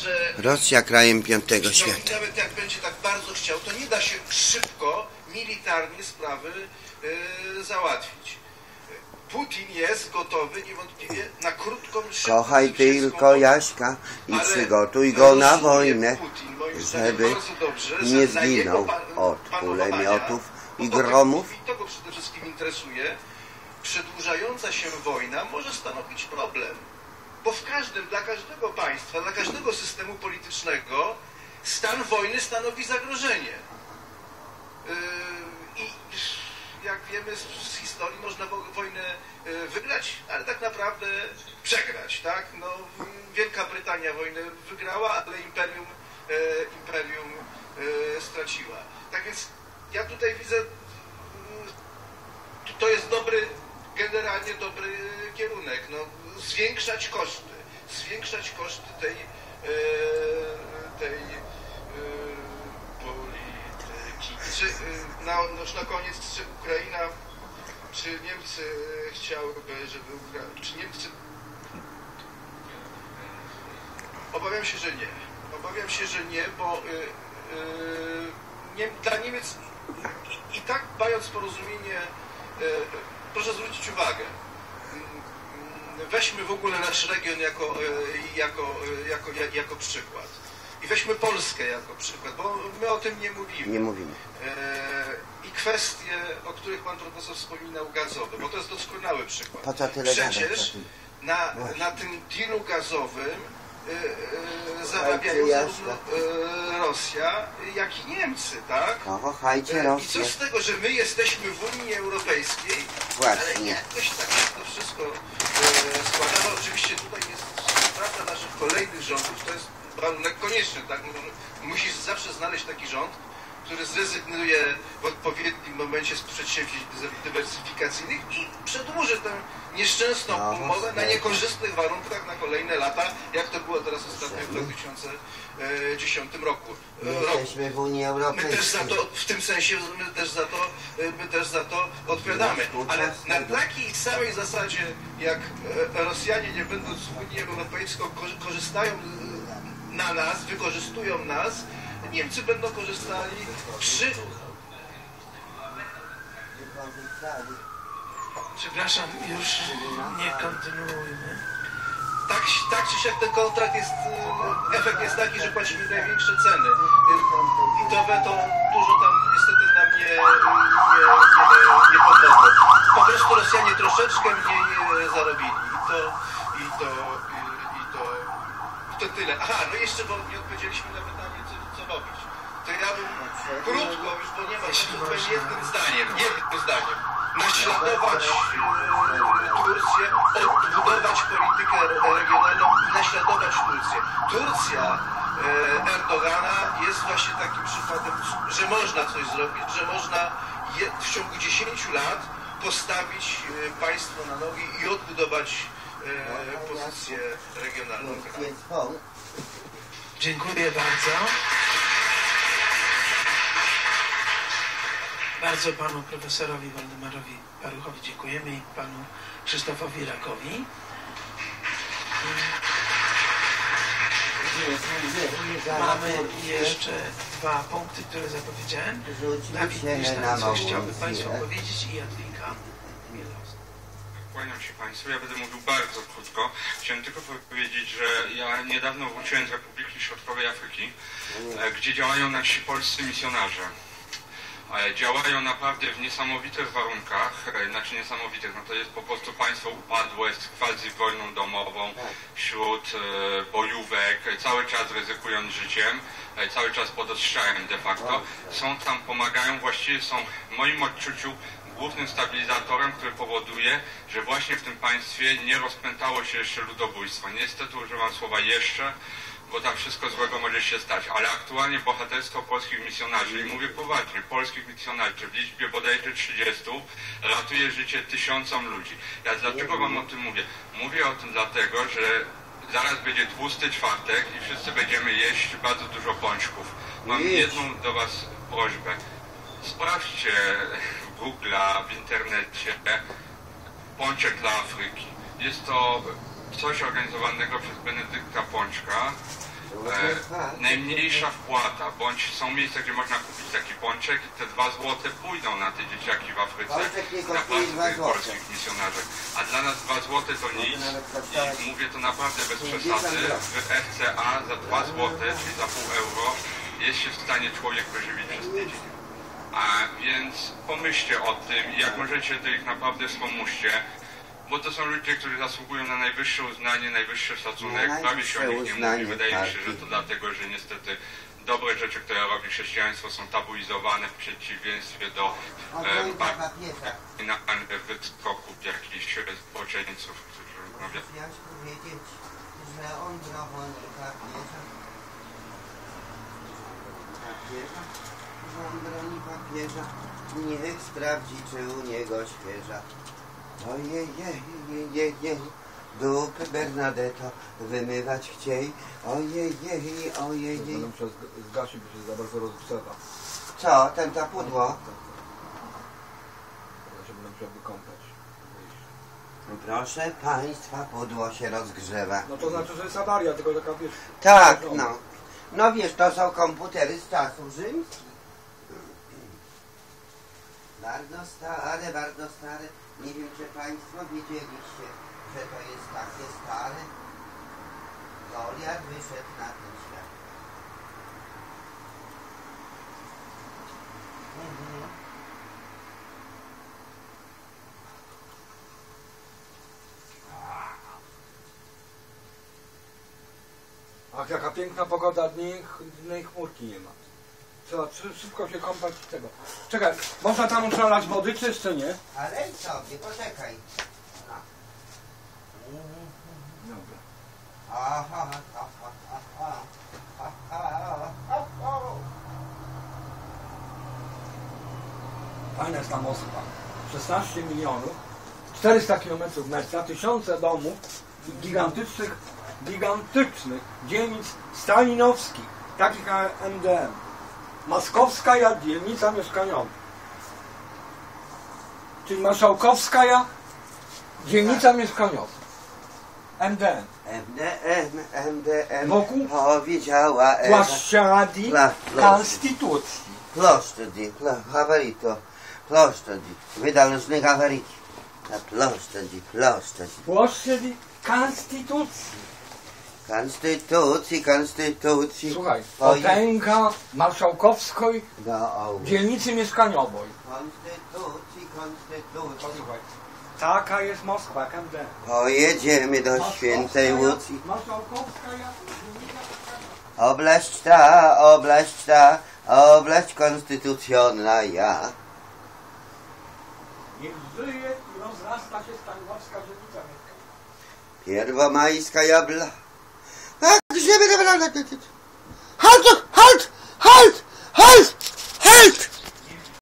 że Rosja krajem piątego świata. Nawet jak będzie tak bardzo chciał, to nie da się szybko, militarnie sprawy załatwić. Putin jest gotowy niewątpliwie na krótką, szybką, Kochaj tylko Jaśka i przygotuj go na wojnę, żeby nie zginął od kulemiotów i gromów. I to go przede wszystkim interesuje. Przedłużająca się wojna może stanowić problem. Bo dla każdego państwa, dla każdego systemu politycznego stan wojny stanowi zagrożenie. I jak wiemy z historii, można wojnę wygrać, ale tak naprawdę przegrać, tak? No, Wielka Brytania wojnę wygrała, ale imperium straciła. Tak więc ja tutaj widzę, to jest generalnie dobry kierunek. No, zwiększać koszty tej polityki. Na koniec, czy Ukraina, czy Niemcy chciałyby, żeby czy Niemcy... Obawiam się, że nie. Obawiam się, że nie, bo dla Niemiec i tak mając porozumienie, proszę zwrócić uwagę, weźmy w ogóle nasz region jako przykład. I weźmy Polskę jako przykład, bo my o tym nie mówimy. Nie mówimy. I kwestie, o których pan profesor wspominał, gazowe, bo to jest doskonały przykład. Po co tyle Przecież na tym dealu gazowym zarabiają zarówno Rosja, jak i Niemcy, tak? Kochajcie Rosję. I co z tego, że my jesteśmy w Unii Europejskiej, ale jakoś tak to wszystko składa. No, oczywiście tutaj jest praca naszych kolejnych rządów, to jest warunek konieczny, tak? Musisz zawsze znaleźć taki rząd, który zrezygnuje w odpowiednim momencie z przedsięwzięć dywersyfikacyjnych i przedłuży tę nieszczęsną umowę na niekorzystnych warunkach na kolejne lata, jak to było teraz ostatnio w 2010 roku. Jesteśmy w Unii Europejskiej. My też za to, w tym sensie, my też za to odpowiadamy. Ale na takiej samej zasadzie, jak Rosjanie, nie będąc w Unii Europejskiej, korzystają na nas, wykorzystują nas, Niemcy będą korzystali Przepraszam, już nie kontynuujmy. Tak czy siak ten kontrakt jest, efekt jest taki, że płacimy największe ceny. I to weto dużo tam niestety nam nie pomogło. Po prostu Rosjanie troszeczkę mniej zarobili. I to tyle. Aha, no jeszcze, bo nie odpowiedzieliśmy na pytanie, co robić. To ja bym krótko, już bo nie ma czasu, powiem jednym zdaniem. Naśladować Turcję, odbudować politykę regionalną, naśladować Turcję. Turcja Erdogana jest właśnie takim przykładem, że można coś zrobić, że można w ciągu 10 lat postawić państwo na nogi i odbudować pozycję regionalną. Dziękuję bardzo. Bardzo panu profesorowi Waldemarowi Paruchowi dziękujemy i panu Krzysztofowi Rakowi. Mamy jeszcze 2 punkty, które zapowiedziałem. Dawid Miesztan, coś chciałby państwu powiedzieć i Jadwiga. Kłaniam się państwu, ja będę mówił bardzo krótko. Chciałem tylko powiedzieć, że ja niedawno wróciłem z Republiki Środkowej Afryki, gdzie działają nasi polscy misjonarze. Działają naprawdę w niesamowitych warunkach, znaczy niesamowitych, no to jest po prostu państwo upadłe z quasi wojną domową, wśród bojówek, cały czas ryzykując życiem, cały czas pod ostrzałem de facto. Są tam, pomagają, właściwie są w moim odczuciu głównym stabilizatorem, który powoduje, że właśnie w tym państwie nie rozpętało się jeszcze ludobójstwo. Niestety używam słowa jeszcze, bo tam wszystko złego może się stać, ale aktualnie bohaterstwo polskich misjonarzy, i mówię poważnie, polskich misjonarzy w liczbie bodajże 30 ratuje życie tysiącom ludzi. Ja dlaczego wam o tym mówię? Mówię o tym dlatego, że zaraz będzie tłusty czwartek i wszyscy będziemy jeść bardzo dużo pączków. Mam jedną do was prośbę. Sprawdźcie w Google'a, w internecie Pączek dla Afryki. Jest to coś organizowanego przez Benedykta Pączka najmniejsza wpłata, bądź są miejsca, gdzie można kupić taki pączek i te 2 złote pójdą na te dzieciaki w Afryce, na placu tych polskich misjonarzek. A dla nas 2 złote to nic i mówię to naprawdę bez przesady. W FCA za 2 złote, czyli za pół euro, jest się w stanie człowiek wyżywić przez tydzień. A więc pomyślcie o tym i jak możecie, to ich naprawdę wspomóżcie. Bo to są ludzie, którzy zasługują na najwyższe uznanie, najwyższy szacunek. Prawie się o nich nie mówi. Wydaje mi się, że to dlatego, że niestety dobre rzeczy, które robi chrześcijaństwo, są tabuizowane w przeciwieństwie do wyskoków jakichś zboczeńców, którzy robią. Chciałeś powiedzieć, że on broni papieża? Że on broni papieża? Niech sprawdzi, czy u niego świeża. Ojej, dupy Bernadetto wymywać chciej. Ojej. Będę musiał zgasić, bo się za bardzo rozgrzewa. Co, ta pudło? Ja się będę musiał wykąpać. Proszę państwa, pudło się rozgrzewa. No to znaczy, że jest awaria, tylko taka wiesz... Tak, no. No wiesz, to są komputery z czasów rzymskich. Bardzo stare. Nie wiem, czy państwo wiedzieliście, że to jest takie stare. Goliat wyszedł na ten świat. Ach, jaka piękna pogoda, dni chmurki nie ma. Trzeba szybko się kąpać z tego. Czekaj, można tam przelać wody, czy jeszcze nie? Ale sobie, poczekaj. Dobra. Fajna jest ta Moskwa. 16 milionów, 400 km metra, tysiące domów, gigantycznych dzielnic stalinowskich, takich jak MDM. Moskowska dzielnica mieszkaniowa. Czyli marszałkowska dzielnica mieszkaniowa. MDM. MDM. Wokół powiedziała Płaszczadi Konstytucji. Ploszczadi, wydalny gawarit. Ploszczadi. Płaszczadi Konstytucji. Słuchaj, potęga marszałkowskiej dzielnicy mieszkaniowej. Posłuchaj, taka jest Moskwa, MDM. Pojedziemy do Świętej Łucji. Marszałkowska dzielnica mieszkaniowa. Oblaść konstytucjonalna. Niech żyje i rozrasta się stalinowska dzielnica mieszkaniowa. Pierwomajska jabla. Halt!